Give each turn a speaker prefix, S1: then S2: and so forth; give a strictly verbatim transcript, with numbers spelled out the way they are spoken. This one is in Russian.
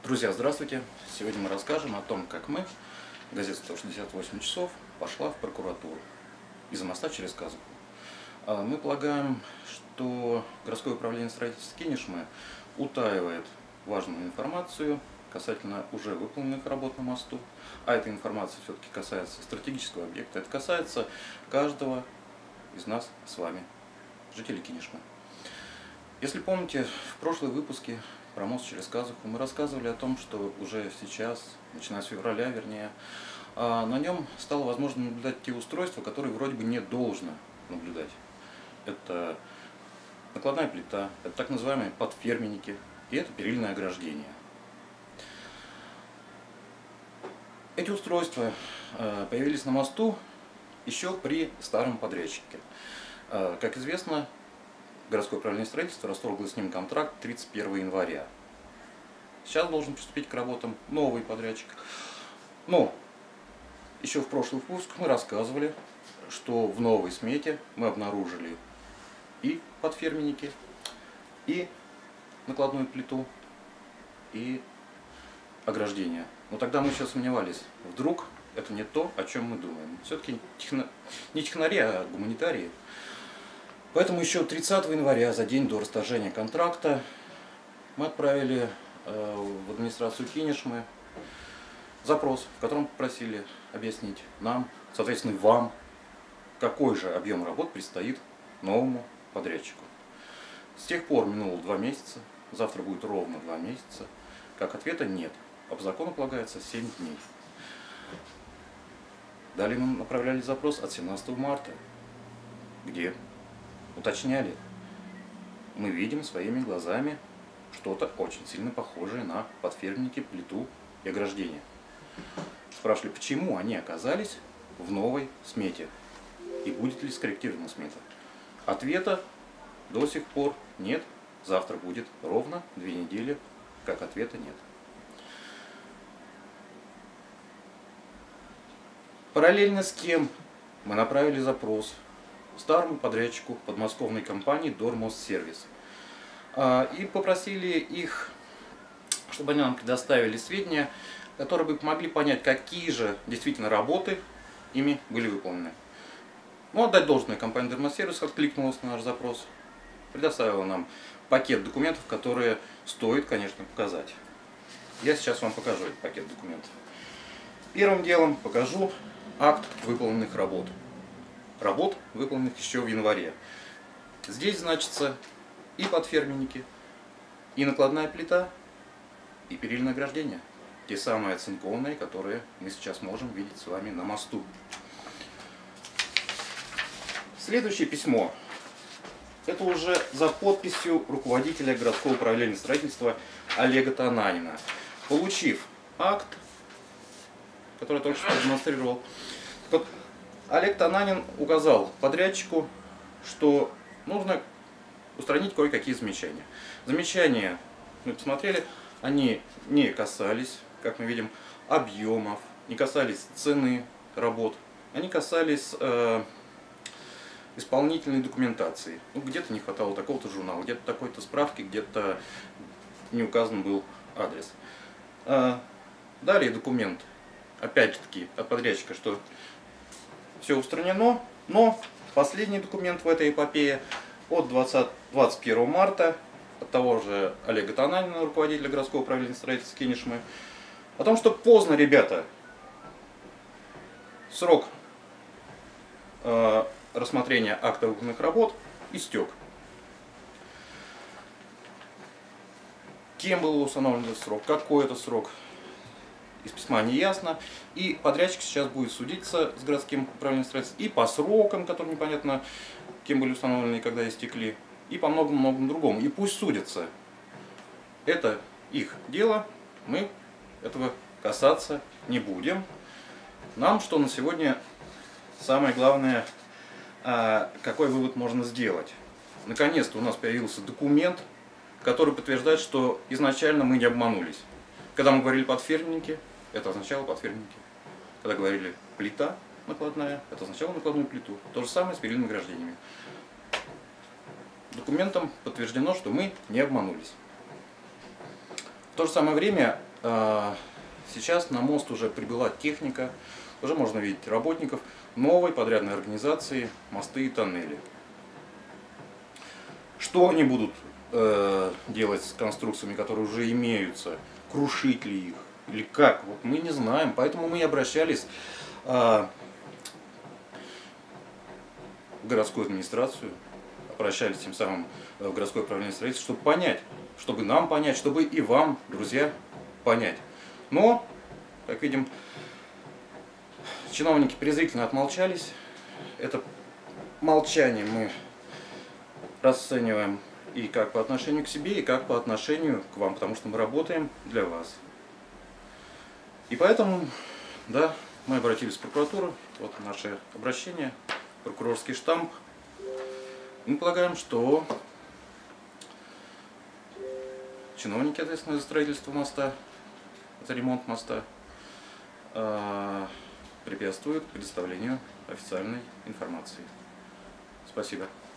S1: Друзья, здравствуйте! Сегодня мы расскажем о том, как мы, газета сто шестьдесят восемь часов, пошла в прокуратуру из-за моста через Казуху. Мы полагаем, что городское управление строительства Кинешмы утаивает важную информацию касательно уже выполненных работ на мосту, а эта информация все-таки касается стратегического объекта, это касается каждого из нас с вами, жителей Кинешмы. Если помните, в прошлом выпуске про мост через Казуху мы рассказывали о том, что уже сейчас, начиная с февраля, вернее, на нем стало возможно наблюдать те устройства, которые вроде бы не должно наблюдать. Это накладная плита, это так называемые подферменники и это перильное ограждение. Эти устройства появились на мосту еще при старом подрядчике. Как известно, городское управление строительства расторгло с ним контракт тридцать первого января. Сейчас должен приступить к работам новый подрядчик. Но еще в прошлый выпуск мы рассказывали, что в новой смете мы обнаружили и подферменники, и накладную плиту, и ограждение. Но тогда мы еще сомневались, вдруг это не то, о чем мы думаем. Все-таки техно... не технари, а гуманитарии. Поэтому еще тридцатого января, за день до расторжения контракта, мы отправили э, в администрацию Кинешмы запрос, в котором попросили объяснить нам, соответственно вам, какой же объем работ предстоит новому подрядчику. С тех пор минуло два месяца, завтра будет ровно два месяца, как ответа нет, а по закону полагается семь дней. Далее мы направляли запрос от семнадцатого марта, где уточняли, мы видим своими глазами что-то очень сильно похожее на подферменники, плиту и ограждение. Спрашивали, почему они оказались в новой смете и будет ли скорректирована смета. Ответа до сих пор нет, завтра будет ровно две недели, как ответа нет. Параллельно с кем мы направили запрос старому подрядчику подмосковной компании Дормостсервис. И попросили их, чтобы они нам предоставили сведения, которые бы помогли понять, какие же действительно работы ими были выполнены. Ну, отдать должное, компания Дормостсервис откликнулась на наш запрос, предоставила нам пакет документов, которые стоит, конечно, показать. Я сейчас вам покажу этот пакет документов. Первым делом покажу акт выполненных работ. Работ, выполненных еще в январе. Здесь значится и подферменники, и накладная плита, и перильное ограждение. Те самые оцинкованные, которые мы сейчас можем видеть с вами на мосту. Следующее письмо. Это уже за подписью руководителя городского управления строительства Олега Тананина. Получив акт, который я только что продемонстрировал, Олег Тананин указал подрядчику, что нужно устранить кое-какие замечания. Замечания, мы посмотрели, они не касались, как мы видим, объемов, не касались цены работ, они касались э, исполнительной документации. Ну, где-то не хватало такого-то журнала, где-то такой-то справки, где-то не указан был адрес. Э, далее документ, опять-таки, от подрядчика, что все устранено, но последний документ в этой эпопее от двадцать первого марта от того же Олега Тананина, руководителя городского управления строительства Кинешмы, о том, что поздно, ребята, срок э, рассмотрения акта выполненных работ истек. Кем был установлен этот срок, какой это срок, из письма не ясно, и подрядчик сейчас будет судиться с городским управлением строительства и по срокам, которые непонятно кем были установлены и когда истекли, и по многому-многому другому. И пусть судятся. Это их дело, мы этого касаться не будем. Нам что на сегодня самое главное, какой вывод можно сделать. Наконец-то у нас появился документ, который подтверждает, что изначально мы не обманулись. Когда мы говорили подферменники, это означало подферменники. Когда говорили плита накладная, это означало накладную плиту. То же самое с перильными ограждениями. Документом подтверждено, что мы не обманулись. В то же самое время а, сейчас на мост уже прибыла техника, уже можно видеть работников новой подрядной организации «Мосты и тоннели». Что они будут э, делать с конструкциями, которые уже имеются, крушить ли их или как, вот мы не знаем, поэтому мы и обращались э, в городскую администрацию, обращались тем самым в городское управление строительства, чтобы понять, чтобы нам понять, чтобы и вам, друзья, понять. Но, как видим, чиновники презрительно отмолчались. Это молчание мы расцениваем и как по отношению к себе, и как по отношению к вам, потому что мы работаем для вас. И поэтому, да, мы обратились в прокуратуру, вот наше обращение, прокурорский штамп. Мы полагаем, что чиновники, ответственные за строительство моста, за ремонт моста, препятствуют предоставлению официальной информации. Спасибо.